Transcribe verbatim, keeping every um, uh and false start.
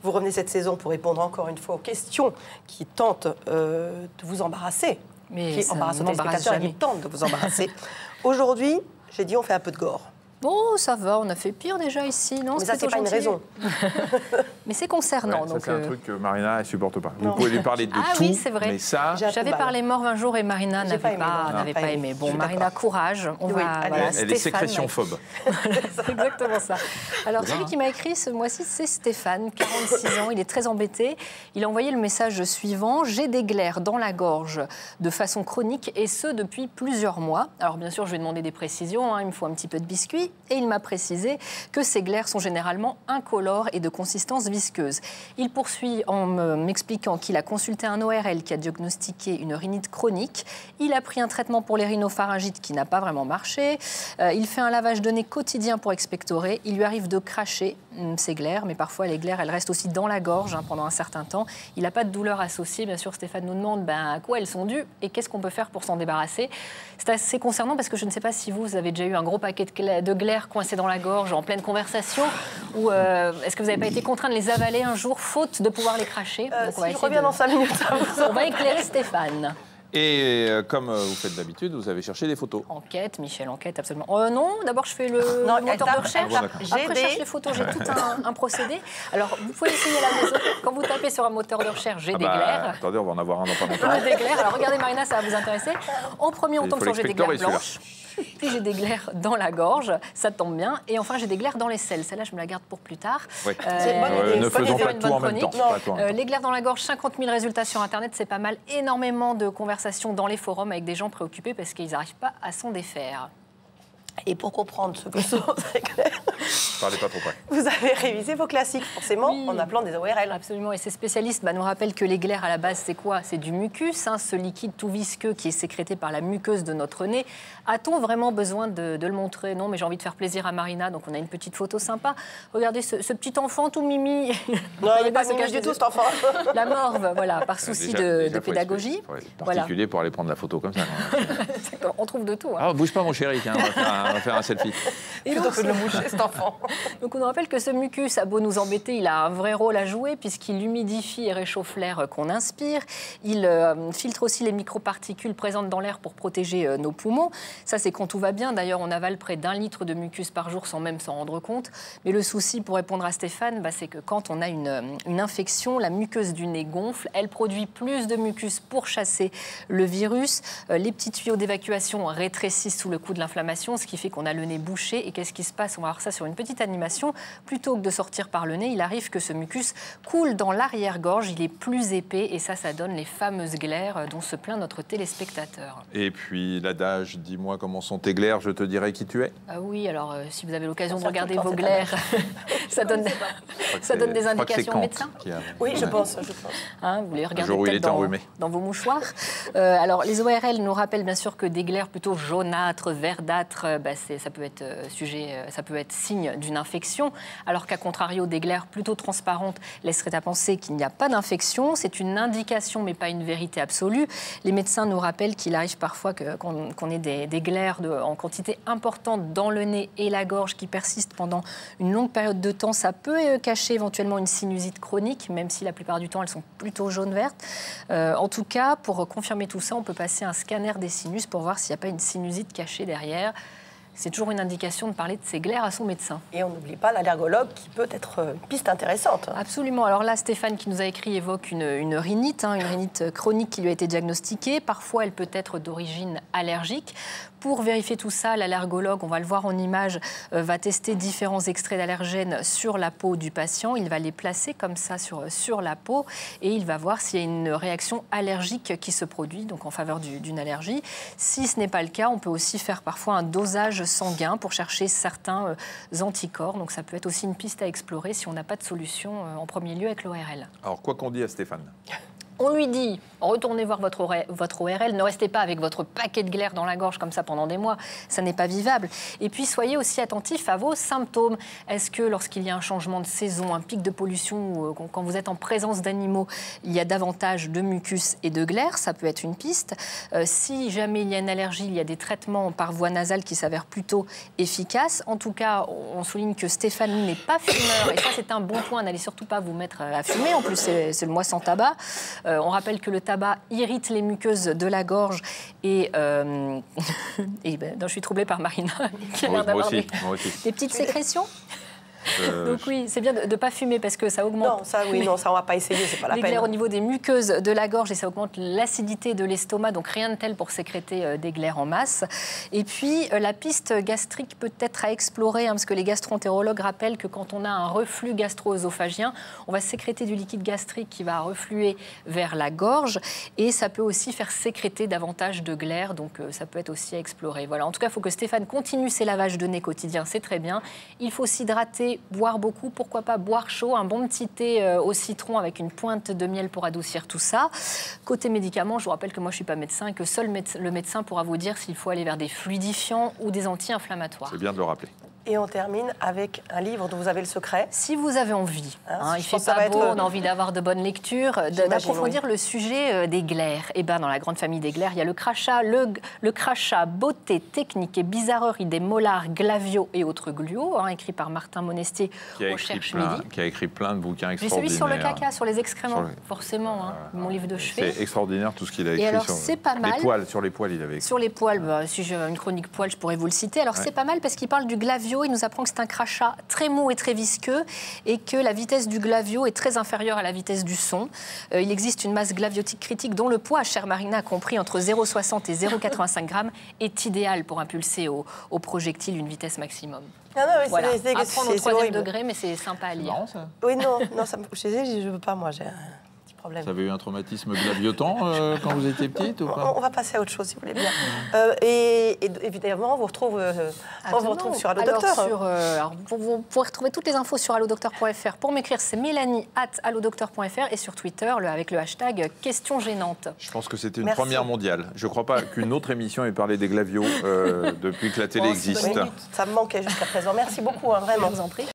Vous revenez cette saison pour répondre encore une fois aux questions qui tentent euh, de vous embarrasser. Mais qui embarrassent les téléspectateurs et qui tentent de vous embarrasser. Aujourd'hui, j'ai dit on fait un peu de gore. Oh, ça va, on a fait pire déjà ici, non? Mais ça, c'est pas une raison. Mais c'est concernant. Ouais, ça, donc, c'est un euh... truc que Marina, elle supporte pas. Non. Vous pouvez lui parler de ah, tout, oui, c'est vrai. mais ça... J'avais parlé morve un jour et Marina n'avait pas, pas, pas, pas aimé. Bon, Marina, courage. On oui, va, elle, voilà, elle est sécrétion-phobe. C'est exactement ça. Alors, celui qui m'a écrit ce mois-ci, c'est Stéphane, quarante-six ans. Il est très embêté. Il a envoyé le message suivant. J'ai des glaires dans la gorge de façon chronique, et ce, depuis plusieurs mois. Alors, bien sûr, je lui ai demandé des précisions. Hein, il me faut un petit peu de biscuit. Et il m'a précisé que ces glaires sont généralement incolores et de consistance visqueuse. Il poursuit en m'expliquant qu'il a consulté un O R L qui a diagnostiqué une rhinite chronique. Il a pris un traitement pour les rhinopharyngites qui n'a pas vraiment marché. Euh, il fait un lavage de nez quotidien pour expectorer. Il lui arrive de cracher hum, ces glaires, mais parfois les glaires, elles restent aussi dans la gorge hein, pendant un certain temps. Il n'a pas de douleur associée. Bien sûr, Stéphane nous demande ben, à quoi elles sont dues et qu'est-ce qu'on peut faire pour s'en débarrasser. C'est assez concernant parce que je ne sais pas si vous, vous avez déjà eu un gros paquet de glaires coincés dans la gorge en pleine conversation, ou euh, est-ce que vous n'avez pas été contraint de les avaler un jour faute de pouvoir les cracher? euh, Donc, Si je reviens de... dans cinq minutes. On va éclairer Stéphane. Et euh, comme euh, vous faites d'habitude, vous avez cherché des photos. Enquête, Michel, enquête, absolument. Euh, non, d'abord je fais le, non, le moteur de recherche. Ah, bon, Après je cherche les photos, j'ai tout un, un procédé. Alors vous pouvez essayer à la maison. Quand vous tapez sur un moteur de recherche, j'ai Ah des bah, glaires. Attendez, on va en avoir un dans pas longtemps. J'ai des glaires. Alors regardez Marina, ça va vous intéresser. En premier, on Il tombe faut sur j'ai des glaires l'expectorer, blanches. Puis j'ai des glaires dans la gorge, ça tombe bien. Et enfin, j'ai des glaires dans les selles. Celle-là, je me la garde pour plus tard. Oui. Euh, c'est une bonne idée. Ne faisons pas une tout bonne en même temps. chronique. Pas tout en même Euh, temps. les glaires dans la gorge, cinquante mille résultats sur Internet, c'est pas mal. Énormément de conversations dans les forums avec des gens préoccupés parce qu'ils n'arrivent pas à s'en défaire. Et pour comprendre ce que sont ces glaires, Parlez pas trop près. vous avez révisé vos classiques, forcément, Oui. en appelant des O R L. Absolument, et ces spécialistes bah, nous rappellent que les glaires, à la base, c'est quoi? C'est du mucus, hein, ce liquide tout visqueux qui est sécrété par la muqueuse de notre nez. A-t-on vraiment besoin de, de le montrer? Non, mais j'ai envie de faire plaisir à Marina, donc on a une petite photo sympa. Regardez ce, ce petit enfant tout mimi. Non, il n'est pas mimi du tout, cet enfant. La morve, voilà, par souci Déjà, de, déjà, de faut pédagogie. Faut être Voilà. particulier pour aller prendre la photo comme ça. On trouve de tout. Hein. Ah, bouge pas mon chéri, hein, on, va faire un, on va faire un selfie. Et Plutôt donc, que de le moucher, cet enfant. Donc on nous rappelle que ce mucus a beau nous embêter, il a un vrai rôle à jouer puisqu'il humidifie et réchauffe l'air qu'on inspire. Il euh, filtre aussi les microparticules présentes dans l'air pour protéger euh, nos poumons. Ça, c'est quand tout va bien. D'ailleurs, on avale près d'un litre de mucus par jour sans même s'en rendre compte. Mais le souci, pour répondre à Stéphane, bah, c'est que quand on a une, une infection, la muqueuse du nez gonfle. Elle produit plus de mucus pour chasser le virus. Euh, les petits tuyaux d'évacuation rétrécissent sous le coup de l'inflammation, ce qui fait qu'on a le nez bouché. Et qu'est-ce qui se passe? On va voir ça sur une petite animation. Plutôt que de sortir par le nez, il arrive que ce mucus coule dans l'arrière-gorge. Il est plus épais et ça, ça donne les fameuses glaires dont se plaint notre téléspectateur. Et puis l'adage, dis-moi comment sont tes glaires, je te dirai qui tu es. Ah oui, alors euh, si vous avez l'occasion de Ça, regarder tout le temps, vos c'est glaires, ça donne, ça donne des indications au médecin. Oui, je pense. Je pense. Hein, vous les regardez jour où il peut-être est dans, enrhumé. dans vos mouchoirs. Euh, alors, les O R L nous rappellent bien sûr que des glaires plutôt jaunâtres, verdâtres, euh, bah, c'est, ça peut être euh, sujet, euh, ça peut être signe d'une infection, alors qu'à contrario, des glaires plutôt transparentes laisseraient à penser qu'il n'y a pas d'infection. C'est une indication, mais pas une vérité absolue. Les médecins nous rappellent qu'il arrive parfois que, qu'on, qu'on ait des, des glaires de, en quantité importante dans le nez et la gorge qui persistent pendant une longue période de temps. Ça peut euh, cacher éventuellement une sinusite chronique, même si la plupart du temps, elles sont plutôt jaune-verte. Euh, en tout cas, pour confirmer tout ça, on peut passer un scanner des sinus pour voir s'il n'y a pas une sinusite cachée derrière. C'est toujours une indication de parler de ces glaires à son médecin. Et on n'oublie pas l'allergologue qui peut être une piste intéressante. Absolument. Alors là, Stéphane qui nous a écrit évoque une, une rhinite, hein, une rhinite chronique qui lui a été diagnostiquée. Parfois, elle peut être d'origine allergique. Pour vérifier tout ça, l'allergologue, on va le voir en image, euh, va tester différents extraits d'allergènes sur la peau du patient. Il va les placer comme ça sur, sur la peau et il va voir s'il y a une réaction allergique qui se produit, donc en faveur du, d'une allergie. Si ce n'est pas le cas, on peut aussi faire parfois un dosage sanguin pour chercher certains euh, anticorps. Donc ça peut être aussi une piste à explorer si on n'a pas de solution euh, en premier lieu avec l'O R L. Alors, quoi qu'on dit à Stéphane, On lui dit, retournez voir votre, votre O R L, ne restez pas avec votre paquet de glaire dans la gorge comme ça pendant des mois, ça n'est pas vivable. Et puis soyez aussi attentifs à vos symptômes. Est-ce que lorsqu'il y a un changement de saison, un pic de pollution, ou quand vous êtes en présence d'animaux, il y a davantage de mucus et de glaire, ça peut être une piste. Euh, si jamais il y a une allergie, il y a des traitements par voie nasale qui s'avèrent plutôt efficaces. En tout cas, on souligne que Stéphanie n'est pas fumeur, et ça c'est un bon point, n'allez surtout pas vous mettre à fumer, en plus c'est le mois sans tabac. Euh, on rappelle que le tabac irrite les muqueuses de la gorge et, euh, et ben, non, je suis troublée par Marina qui a l'air d'avoir des, des petites sécrétions. Euh, Donc oui, c'est bien de ne pas fumer parce que ça augmente. Non, ça, oui, non, ça on va pas essayer, c'est pas la les peine. glaires au niveau des muqueuses de la gorge et ça augmente l'acidité de l'estomac, donc rien de tel pour sécréter euh, des glaires en masse. Et puis euh, la piste gastrique peut être à explorer, hein, parce que les gastro-entérologues rappellent que quand on a un reflux gastro-œsophagien, on va sécréter du liquide gastrique qui va refluer vers la gorge et ça peut aussi faire sécréter davantage de glaires, donc euh, ça peut être aussi à explorer. Voilà. En tout cas, il faut que Stéphane continue ses lavages de nez quotidiens, c'est très bien. Il faut s'hydrater, boire beaucoup, pourquoi pas boire chaud, un bon petit thé euh, au citron avec une pointe de miel pour adoucir tout ça. Côté médicaments, je vous rappelle que moi je ne suis pas médecin et que seul méde- le médecin pourra vous dire s'il faut aller vers des fluidifiants ou des anti-inflammatoires. C'est bien de le rappeler. Et on termine avec un livre dont vous avez le secret. Si vous avez envie, hein, hein, il je fait pense que ça pas va beau, être... on a envie d'avoir de bonnes lectures, de- d'approfondir le sujet euh, des glaires. Et ben dans la grande famille des glaires, il y a le crachat, le, le crachat, beauté, technique et bizarrerie des molars, glavios et autres gluos, hein, écrit par Martin Monestier Qui a, au écrit Cherche plein, Midi. qui a écrit plein de bouquins J'ai extraordinaires. celui sur le caca, sur les excréments, Sur le- forcément, hein, mon livre de chevet. C'est extraordinaire tout ce qu'il a écrit. Et alors, sur c'est pas mal. Les poils, sur les poils, il avait écrit. Sur les poils, bah, si j'ai une chronique poils, je pourrais vous le citer. Alors, Ouais. c'est pas mal parce qu'il parle du glavio. Il nous apprend que c'est un crachat très mou et très visqueux et que la vitesse du glavio est très inférieure à la vitesse du son. Euh, il existe une masse glaviotique critique dont le poids, chère Marina, a compris entre zéro virgule soixante et zéro virgule quatre-vingt-cinq grammes, est idéal pour impulser au, au projectile une vitesse maximum. Ah non, mais Voilà. c'est, c'est, À c'est, prendre au c'est troisième horrible. degré, mais c'est sympa à lire. Marrant, ça. Oui, non, non ça me... je ne veux pas, moi, j'ai un petit problème. Vous avez eu un traumatisme glaviotant euh, quand vous étiez petite ou pas? On, on va passer à autre chose, si vous voulez bien. Euh, et, et évidemment, on vous retrouve, euh, Ah, on vous demain. retrouve sur Allo Alors, Docteur. sur, euh, alors, vous, vous pourrez retrouver toutes les infos sur allodocteur point f r. Pour m'écrire, c'est Mélanie arobase allodocteur point f r et sur Twitter le, avec le hashtag question gênante. Je pense que c'était une Merci. première mondiale. Je ne crois pas qu'une autre émission ait parlé des glavios euh, depuis que la télé Oh, existe. c'est Oui, ça me manquait jusqu'à présent. Merci beaucoup, hein, vraiment. Je vous en prie.